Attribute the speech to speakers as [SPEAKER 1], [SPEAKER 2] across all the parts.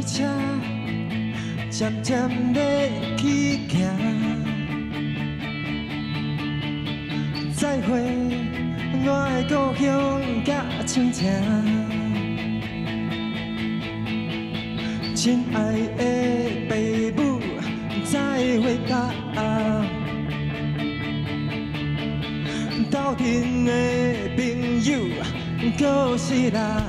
[SPEAKER 1] 车，渐渐要去行。再会，我的故乡甲亲情。亲爱的爸母，再会吧。斗阵的朋友，搁是啦。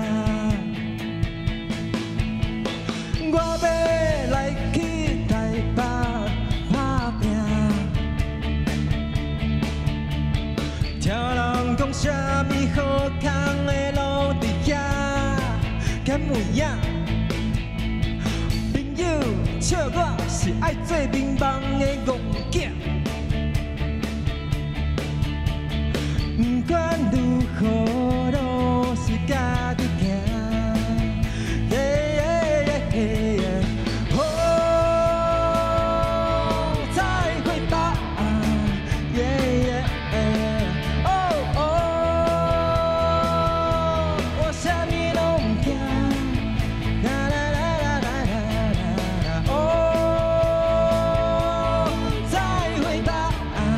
[SPEAKER 1] 我要来去台北打拼，听人讲啥物好康的路伫遐，敢有影？朋友笑我是爱做迷茫的戆囝。 不管如何，都是家己行。哦，再会吧。哦哦，我啥物拢不惊。啦啦啦啦啦啦啦。哦，再会吧。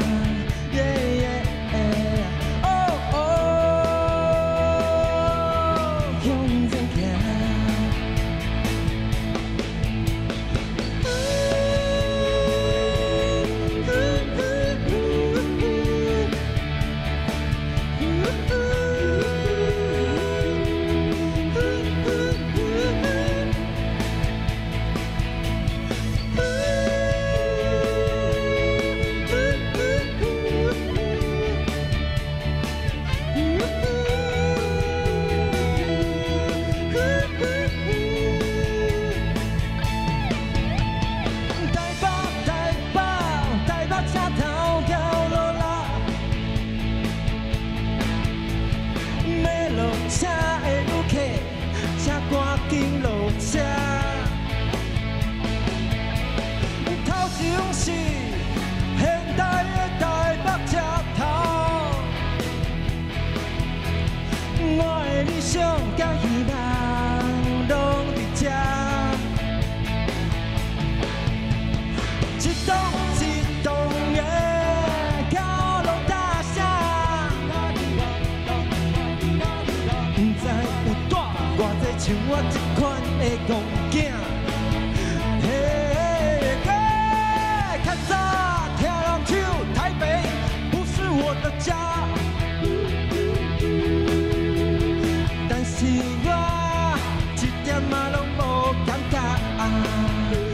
[SPEAKER 1] 像我这款的戆囝，较早听人唱台北不是我的家，但是我一点嘛拢无感觉。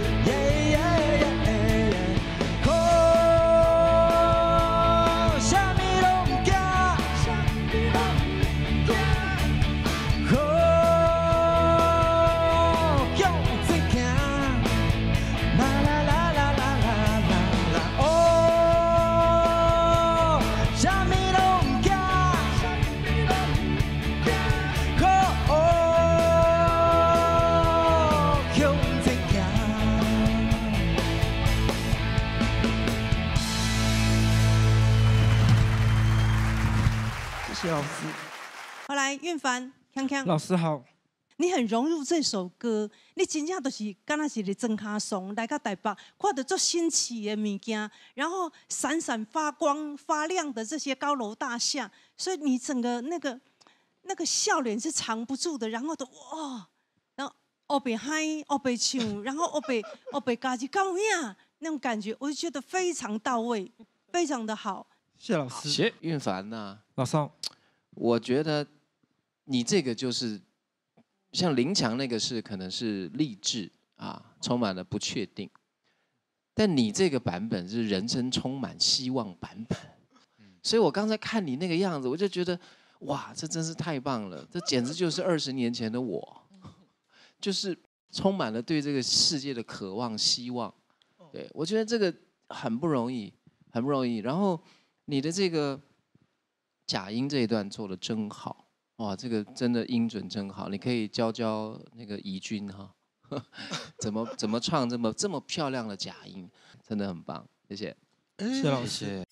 [SPEAKER 2] 老师，
[SPEAKER 3] 后来运凡，康康，
[SPEAKER 2] 老师好。
[SPEAKER 3] 你很融入这首歌，你真正就是敢若是咧装卡松来到台北，看到做新奇的物件，然后闪闪发光发亮的这些高楼大厦，所以你整个那个笑脸是藏不住的，然后都哇，然后欧北嗨，欧北唱，然后欧北嘎叽高呀，那种感觉，我就觉得非常到位，非常的好。
[SPEAKER 2] 谢谢老师。
[SPEAKER 4] 谢运凡呐，
[SPEAKER 2] 老师好。
[SPEAKER 4] 我觉得你这个就是像林强那个是可能是励志啊，充满了不确定，但你这个版本是人生充满希望版本。所以我刚才看你那个样子，我就觉得哇，这真是太棒了，这简直就是20年前的我，就是充满了对这个世界的渴望、希望。对，我觉得这个很不容易，很不容易。然后你的这个假音这一段做得真好，哇，这个真的音准真好，你可以教教那个怡君哈，怎么唱这么漂亮的假音，真的很棒，谢谢。
[SPEAKER 2] 谢谢老师。